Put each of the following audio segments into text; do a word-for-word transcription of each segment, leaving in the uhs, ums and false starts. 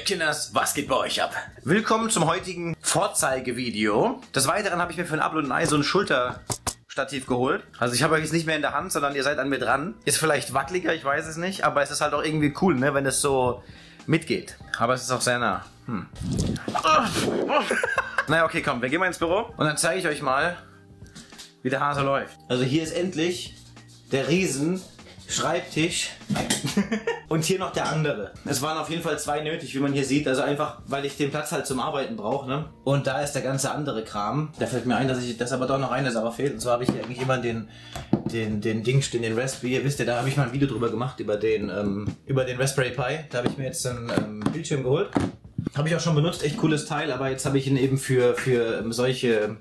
Kinders, was geht bei euch ab? Willkommen zum heutigen Vorzeigevideo. Des Weiteren habe ich mir für ein Upload und Ei so ein Schulterstativ geholt. Also ich habe euch jetzt nicht mehr in der Hand, sondern ihr seid an mir dran. Ist vielleicht wackeliger, ich weiß es nicht, aber es ist halt auch irgendwie cool, ne, wenn es so mitgeht. Aber es ist auch sehr nah. Hm. Naja, okay, komm, wir gehen mal ins Büro und dann zeige ich euch mal, wie der Hase läuft. Also hier ist endlich der Riesen Schreibtisch und hier noch der andere. Es waren auf jeden Fall zwei nötig, wie man hier sieht. Also einfach, weil ich den Platz halt zum Arbeiten brauche, ne? Und da ist der ganze andere Kram. Da fällt mir ein, dass ich, dass aber doch noch eine Sache fehlt. Und zwar habe ich hier eigentlich immer den, den, den Ding stehen, den Raspberry. Ihr wisst ja, da habe ich mal ein Video drüber gemacht, über den, ähm, über den Raspberry Pi. Da habe ich mir jetzt einen ähm, Bildschirm geholt. Habe ich auch schon benutzt, echt cooles Teil, aber jetzt habe ich ihn eben für, für ähm, solche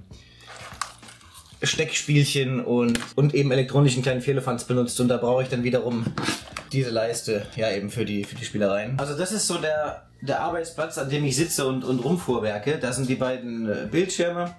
Steckspielchen und, und eben elektronischen kleinen Firlefanz benutzt, und da brauche ich dann wiederum diese Leiste, ja, eben für die, für die Spielereien. Also das ist so der, der Arbeitsplatz, an dem ich sitze und, und rumfuhrwerke. Da sind die beiden äh, Bildschirme.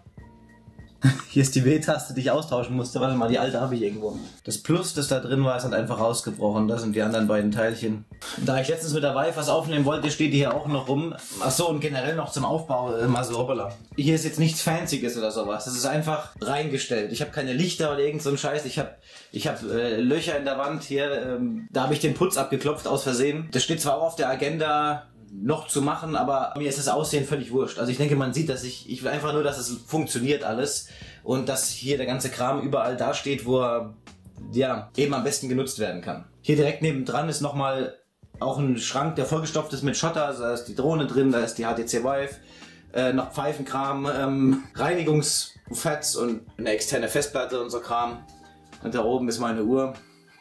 Hier ist die W-Taste, die ich austauschen musste. Warte mal, die alte habe ich irgendwo. Das Plus, das da drin war, ist halt einfach rausgebrochen. Das sind die anderen beiden Teilchen. Da ich letztens mit der Wife was aufnehmen wollte, steht die hier auch noch rum. Achso, und generell noch zum Aufbau, äh, mal so, hoppala. Hier ist jetzt nichts Fancyes oder sowas. Das ist einfach reingestellt. Ich habe keine Lichter oder irgend so einen Scheiß. Ich habe ich hab, äh, Löcher in der Wand hier. Ähm, da habe ich den Putz abgeklopft aus Versehen. Das steht zwar auch auf der Agenda, noch zu machen, aber mir ist das Aussehen völlig wurscht. Also ich denke, man sieht, dass ich, ich will einfach nur, dass es funktioniert alles und dass hier der ganze Kram überall da steht, wo er, ja, eben am besten genutzt werden kann. Hier direkt nebendran ist nochmal auch ein Schrank, der vollgestopft ist mit Schotter. Also da ist die Drohne drin, da ist die H T C Vive, äh, noch Pfeifenkram, ähm, Reinigungsfats und eine externe Festplatte und so Kram. Und da oben ist meine Uhr.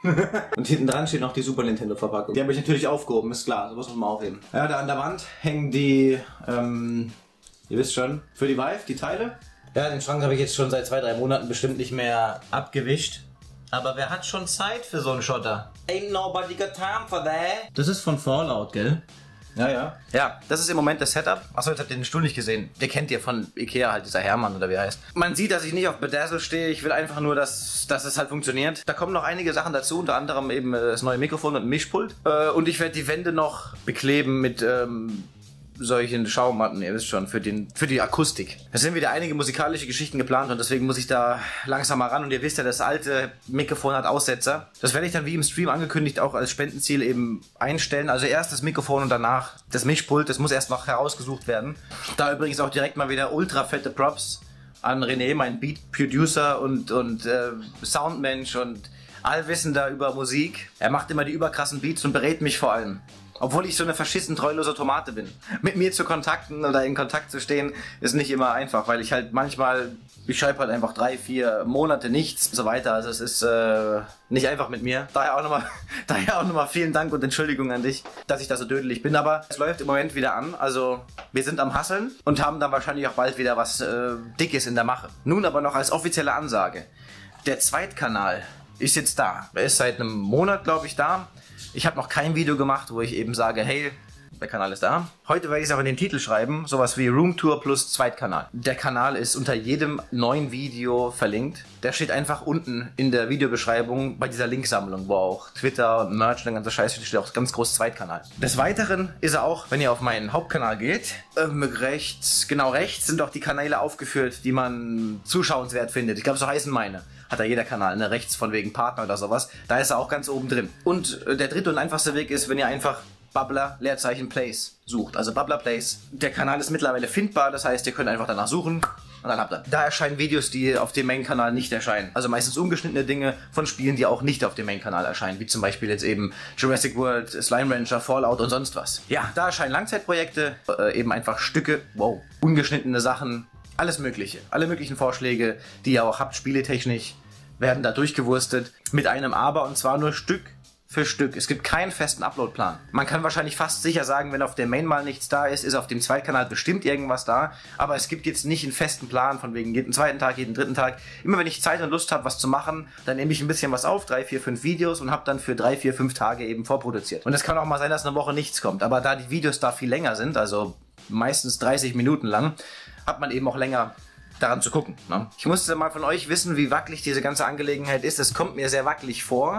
Und hinten dran steht noch die Super Nintendo Verpackung. Die habe ich natürlich aufgehoben, ist klar, so muss man mal aufheben. Ja, da an der Wand hängen die, ähm, ihr wisst schon, für die Vive, die Teile. Ja, den Schrank habe ich jetzt schon seit zwei, drei Monaten bestimmt nicht mehr abgewischt. Aber wer hat schon Zeit für so einen Schotter? Ain't nobody got time for that. Das ist von Fallout, gell? Ja, ja. Ja, das ist im Moment das Setup. Achso, jetzt habt ihr den Stuhl nicht gesehen. Der kennt ihr von Ikea halt, dieser Hermann oder wie er heißt. Man sieht, dass ich nicht auf Bedazzle stehe. Ich will einfach nur, dass, dass es halt funktioniert. Da kommen noch einige Sachen dazu, unter anderem eben das neue Mikrofon und ein Mischpult. Äh, und ich werde die Wände noch bekleben mit ähm, solchen Schaumatten, ihr wisst schon, für, den, für die Akustik. Es sind wieder einige musikalische Geschichten geplant und deswegen muss ich da langsam mal ran. Und ihr wisst ja, das alte Mikrofon hat Aussetzer. Das werde ich dann wie im Stream angekündigt auch als Spendenziel eben einstellen. Also erst das Mikrofon und danach das Mischpult. Das muss erst noch herausgesucht werden. Da übrigens auch direkt mal wieder ultra fette Props an René, mein Beat-Producer und, und äh, Soundmensch und Allwissender über Musik. Er macht immer die überkrassen Beats und berät mich vor allem. Obwohl ich so eine verschissen treulose Tomate bin. Mit mir zu kontakten oder in Kontakt zu stehen, ist nicht immer einfach, weil ich halt manchmal, ich schreibe halt einfach drei, vier Monate nichts und so weiter. Also es ist äh, nicht einfach mit mir. Daher auch nochmal daher auch nochmal vielen Dank und Entschuldigung an dich, dass ich da so dödelig bin. Aber es läuft im Moment wieder an. Also wir sind am Hasseln und haben dann wahrscheinlich auch bald wieder was äh, Dickes in der Mache. Nun aber noch als offizielle Ansage. Der Zweitkanal ist jetzt da. Er ist seit einem Monat, glaube ich, da. Ich habe noch kein Video gemacht, wo ich eben sage, hey, der Kanal ist da. Heute werde ich es auch in den Titel schreiben, sowas wie Roomtour plus Zweitkanal. Der Kanal ist unter jedem neuen Video verlinkt. Der steht einfach unten in der Videobeschreibung bei dieser Linksammlung, wo auch Twitter und Merch und der ganze Scheiß steht, steht auch ganz groß Zweitkanal. Des Weiteren ist er auch, wenn ihr auf meinen Hauptkanal geht, ähm, rechts, genau rechts sind auch die Kanäle aufgeführt, die man zuschauenswert findet. Ich glaube, so heißen meine. Hat da jeder Kanal, ne? Rechts von wegen Partner oder sowas. Da ist er auch ganz oben drin. Und äh, der dritte und einfachste Weg ist, wenn ihr einfach Bubbler Leerzeichen Plays sucht. Also Bubbler Plays. Der Kanal ist mittlerweile findbar, das heißt, ihr könnt einfach danach suchen und dann habt ihr. Da erscheinen Videos, die auf dem Main-Kanal nicht erscheinen. Also meistens ungeschnittene Dinge von Spielen, die auch nicht auf dem Main-Kanal erscheinen. Wie zum Beispiel jetzt eben Jurassic World, Slime Rancher, Fallout und sonst was. Ja, da erscheinen Langzeitprojekte, äh, eben einfach Stücke, wow, ungeschnittene Sachen. Alles mögliche, alle möglichen Vorschläge, die ihr auch habt, spieletechnisch, werden da durchgewurstet. Mit einem Aber, und zwar nur Stück für Stück. Es gibt keinen festen Uploadplan. Man kann wahrscheinlich fast sicher sagen, wenn auf der Main mal nichts da ist, ist auf dem Zweitkanal bestimmt irgendwas da. Aber es gibt jetzt nicht einen festen Plan von wegen jeden zweiten Tag, jeden dritten Tag. Immer wenn ich Zeit und Lust habe, was zu machen, dann nehme ich ein bisschen was auf, drei, vier, fünf Videos und habe dann für drei, vier, fünf Tage eben vorproduziert. Und es kann auch mal sein, dass eine Woche nichts kommt. Aber da die Videos da viel länger sind, also meistens dreißig Minuten lang, hat man eben auch länger daran zu gucken. Ne? Ich musste mal von euch wissen, wie wackelig diese ganze Angelegenheit ist. Es kommt mir sehr wackelig vor,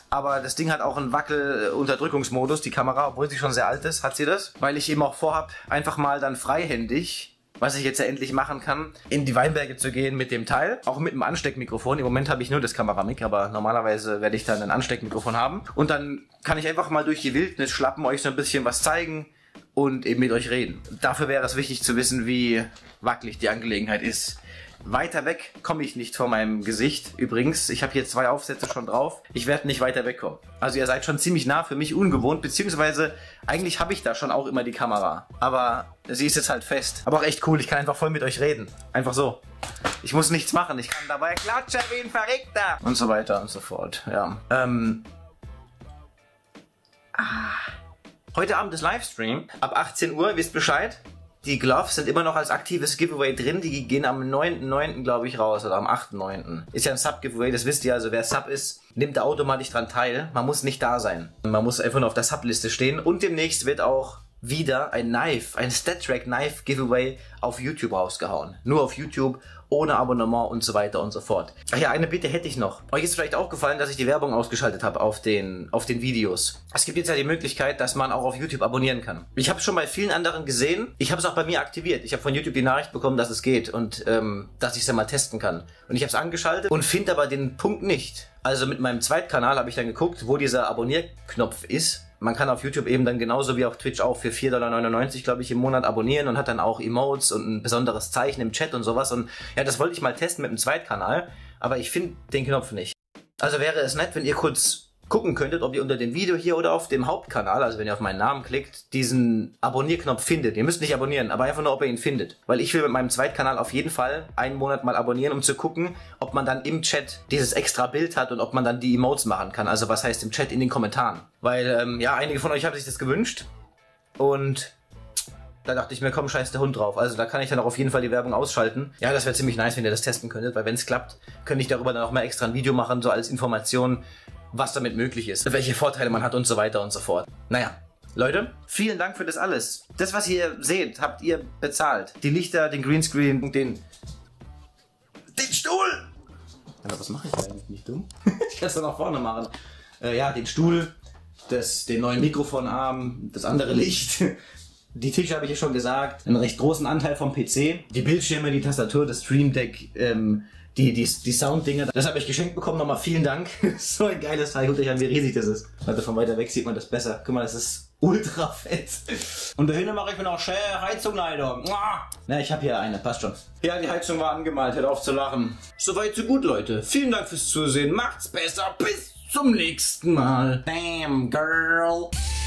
Aber das Ding hat auch einen Wackel-Unterdrückungsmodus, die Kamera, obwohl sie schon sehr alt ist, hat sie das. Weil ich eben auch vorhab, einfach mal dann freihändig, was ich jetzt ja endlich machen kann, in die Weinberge zu gehen mit dem Teil. Auch mit einem Ansteckmikrofon. Im Moment habe ich nur das Kameramic, aber normalerweise werde ich dann ein Ansteckmikrofon haben. Und dann kann ich einfach mal durch die Wildnis schlappen, euch so ein bisschen was zeigen und eben mit euch reden. Dafür wäre es wichtig zu wissen, wie wackelig die Angelegenheit ist. Weiter weg komme ich nicht von meinem Gesicht. Übrigens, ich habe hier zwei Aufsätze schon drauf. Ich werde nicht weiter wegkommen. Also ihr seid schon ziemlich nah, für mich ungewohnt, beziehungsweise eigentlich habe ich da schon auch immer die Kamera. Aber sie ist jetzt halt fest. Aber auch echt cool, ich kann einfach voll mit euch reden. Einfach so. Ich muss nichts machen, ich kann dabei klatschen wie ein Verrückter. Und so weiter und so fort, ja. Ähm... Ah. Heute Abend ist Livestream. Ab achtzehn Uhr, wisst Bescheid. Die Gloves sind immer noch als aktives Giveaway drin. Die gehen am neunten neunten glaube ich raus oder am achten neunten Ist ja ein Sub-Giveaway, das wisst ihr. Also wer Sub ist, nimmt da automatisch dran teil. Man muss nicht da sein. Man muss einfach nur auf der Sub-Liste stehen. Und demnächst wird auch wieder ein Knife, ein StatTrak Knife Giveaway auf YouTube rausgehauen. Nur auf YouTube, ohne Abonnement und so weiter und so fort. Ach ja, eine Bitte hätte ich noch. Euch ist vielleicht auch gefallen, dass ich die Werbung ausgeschaltet habe auf den, auf den Videos. Es gibt jetzt ja die Möglichkeit, dass man auch auf YouTube abonnieren kann. Ich habe es schon bei vielen anderen gesehen. Ich habe es auch bei mir aktiviert. Ich habe von YouTube die Nachricht bekommen, dass es geht und ähm, dass ich es ja mal testen kann. Und ich habe es angeschaltet und finde aber den Punkt nicht. Also mit meinem Zweitkanal habe ich dann geguckt, wo dieser Abonnierknopf ist. Man kann auf YouTube eben dann genauso wie auf Twitch auch für vier Dollar neunundneunzig, glaube ich, im Monat abonnieren und hat dann auch Emotes und ein besonderes Zeichen im Chat und sowas. Und ja, das wollte ich mal testen mit dem Zweitkanal, aber ich finde den Knopf nicht. Also wäre es nett, wenn ihr kurz gucken könntet, ob ihr unter dem Video hier oder auf dem Hauptkanal, also wenn ihr auf meinen Namen klickt, diesen Abonnierknopf findet. Ihr müsst nicht abonnieren, aber einfach nur, ob ihr ihn findet. Weil ich will mit meinem Zweitkanal auf jeden Fall einen Monat mal abonnieren, um zu gucken, ob man dann im Chat dieses extra Bild hat und ob man dann die Emotes machen kann. Also was heißt im Chat, in den Kommentaren. Weil, ähm, ja, einige von euch haben sich das gewünscht. Und da dachte ich mir, komm, scheiß der Hund drauf. Also da kann ich dann auch auf jeden Fall die Werbung ausschalten. Ja, das wäre ziemlich nice, wenn ihr das testen könntet, weil wenn es klappt, könnte ich darüber dann auch mal extra ein Video machen, so als Information, was damit möglich ist, welche Vorteile man hat und so weiter und so fort. Naja, Leute, vielen Dank für das alles. Das, was ihr seht, habt ihr bezahlt. Die Lichter, den Greenscreen, den... Den Stuhl! Aber was mache ich eigentlich? Nicht dumm? Ich kann es dann nach vorne machen. Äh, ja, den Stuhl, das, den neuen Mikrofonarm, das andere Licht. Die Tische habe ich ja schon gesagt. Einen recht großen Anteil vom P C. Die Bildschirme, die Tastatur, das Stream Deck, ähm... Die, die, die Sounddinger, das habe ich geschenkt bekommen. Nochmal vielen Dank. So ein geiles Teil. Guckt euch an, wie riesig das ist. Warte, von weiter weg sieht man das besser. Guck mal, das ist ultra fett. Und dahinter mache ich mir noch schön Heizung rein. Na, ich habe hier eine. Passt schon. Ja, die Heizung war angemalt. Hört auf zu lachen. Soweit so gut, Leute. Vielen Dank fürs Zusehen. Macht's besser. Bis zum nächsten Mal. Damn, girl.